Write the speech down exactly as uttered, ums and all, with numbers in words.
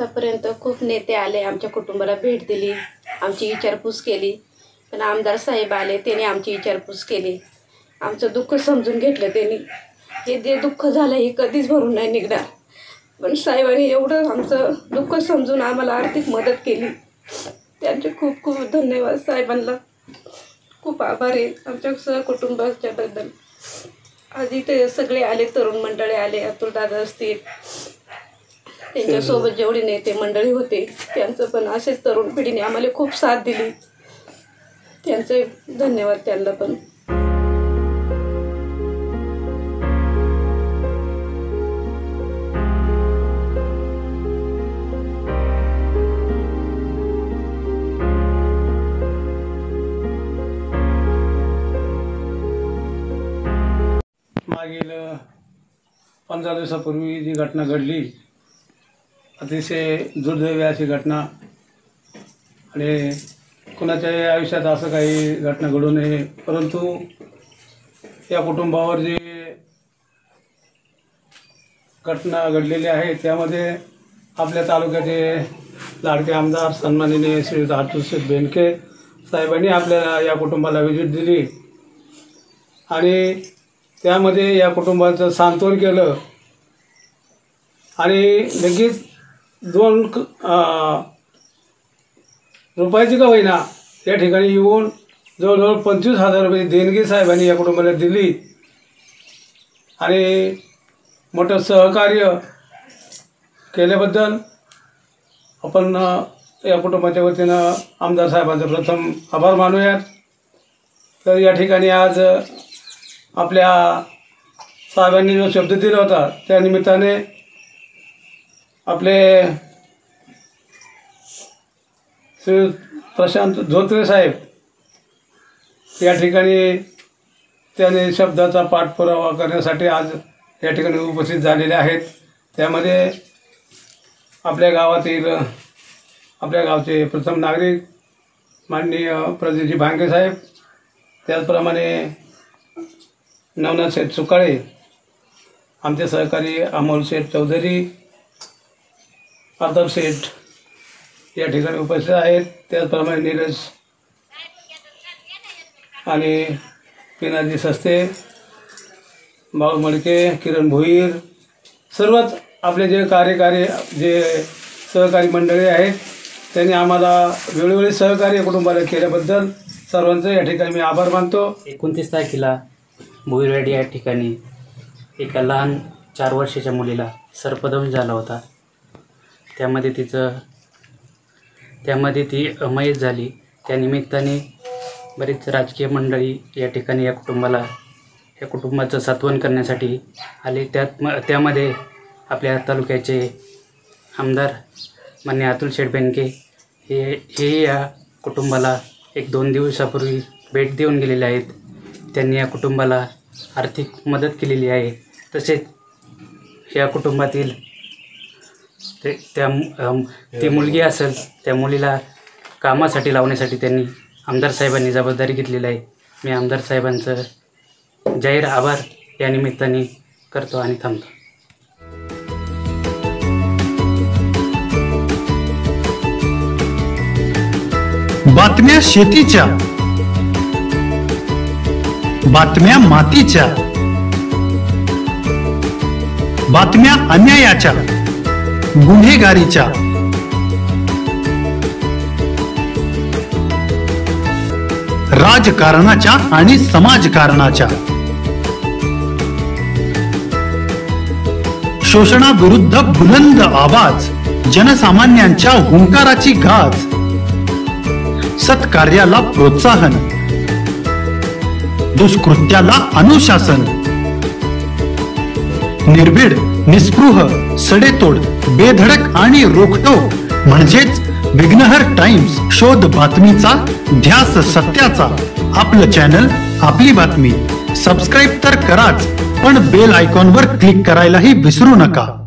आतापर्यंत खूप नेते आले, आमच्या कुटुंबाला भेट दिली, आमची विचारपूस केली, पण आमदार साहेब आले, त्यांनी आमची विचारपूस केली, आमचं दुःख समजून घेतलं त्यांनी. हे जे दुःख झालं हे कधीच भरून नाही निघणार, पण साहेबांनी एवढं आमचं दुःख समजून आम्हाला आर्थिक मदत केली, त्यांचे खूप खूप धन्यवाद. साहेबांना खूप आभार आहे आमच्या सहकुटुंबाच्याबद्दल. आज इथे सगळे आले, तरुण मंडळी आले, अतुल दादा असतील, त्यांच्यासोबत जेवढे नेते मंडळी होते त्यांचं पण असेच तरुण पिढीने आम्हाला खूप साथ दिली, त्यांचे धन्यवाद त्यांना पण. मागील पंधरा दिवसापूर्वी जी घटना घडली, अतिशय दुर्दैवी अशी घटना, आणि कुणाच्याही आयुष्यात असं काही घटना घडू नये, परंतु या कुटुंबावर जी घटना घडलेली आहे त्यामध्ये आपल्या तालुक्याचे लाडके आमदार सन्माननीय श्री अतुलशेठ बेनके साहेबांनी आपल्या या कुटुंबाला व्हिजिट दिली आणि त्यामध्ये या कुटुंबाचं सांत्वन केलं आणि लगेच दोन रुपयाची का होईना या ठिकाणी येऊन जवळजवळ पंचवीस हजार रुपये देणगी साहेबांनी या कुटुंबाला दिली आणि मोठं सहकार्य केल्याबद्दल आपण या कुटुंबाच्या वतीनं आमदार साहेबांचा प्रथम आभार मानूयात. तर या ठिकाणी आज आपल्या साहेबांनी जो शब्द दिला होता त्या निमित्ताने आपले श्री प्रशांत धोत्रे साहेब या ठिकाणी त्याने शब्दाचा पाठपुरावा करण्यासाठी आज या ठिकाणी उपस्थित झालेले आहेत. त्यामध्ये आपल्या गावातील आपल्या गावचे प्रथम नागरिक माननीय प्रदीपजी भांगे साहेब, त्याचप्रमाणे नवनाथ शेठ सुकाळे, आमचे सहकारी अमोल शेठ चौधरी, आदर शेठ या ठिकाणी उपस्थित आहेत, त्याचप्रमाणे नीरज आणि पिनाजी सस्ते, भाऊ मडके, किरण भोईर, सर्वच आपले जे कार्यकारी जे सहकारी मंडळी आहेत त्यांनी आम्हाला वेळोवेळी सहकार्य कुटुंबाला केल्याबद्दल सर्वांचं या ठिकाणी मी आभार मानतो. एकोणतीस तारखेला भोईरवाडी या ठिकाणी एका लहान चार वर्षाच्या मुलीला सर्पदंश झाला होता. त्यामध्ये तिचं त्यामध्ये ती मयत झाली. त्यानिमित्ताने बरीच राजकीय मंडळी या ठिकाणी या कुटुंबाला या कुटुंबाचं सांत्वन करण्यासाठी आले. त्यात म त्यामध्ये आपल्या तालुक्याचे आमदार माननीय अतुलशेठ बेनके हे हे या कुटुंबाला एक दोन दिवसापूर्वी भेट देऊन गेलेले आहेत. त्यांनी या कुटुंबाला आर्थिक मदत केलेली आहे. तसेच या कुटुंबातील ते त्या ती मुलगी असेल त्या मुलीला कामासाठी लावण्यासाठी त्यांनी आमदार साहेबांनी जबाबदारी घेतलेली आहे. मी आमदार साहेबांचं जाहीर आभार या निमित्ताने करतो आणि थांबतो. बातम्या शेतीच्या, बातम्या मातीच्या, बातम्या अन्यायाच्या, गुन्हेगारीच्या, राजकारणाच्या आणि समाजकारणाच्या, शोषणाविरुद्ध बुलंद आवाज, जनसामान्यांच्या हुंकाराची गाज, सत्कार्याला प्रोत्साहन, दुष्कृत्याला अनुशासन, निर्भीड, निस्पृह, सडेतोड, बेधडक आणि रोखटोक म्हणजेच विघ्नहर टाइम्स. शोध बातमीचा, ध्यास सत्याचा. आपलं चॅनल, आपली बातमी. सबस्क्राईब तर कराच, पण बेल आयकॉनवर क्लिक करायलाही विसरू नका.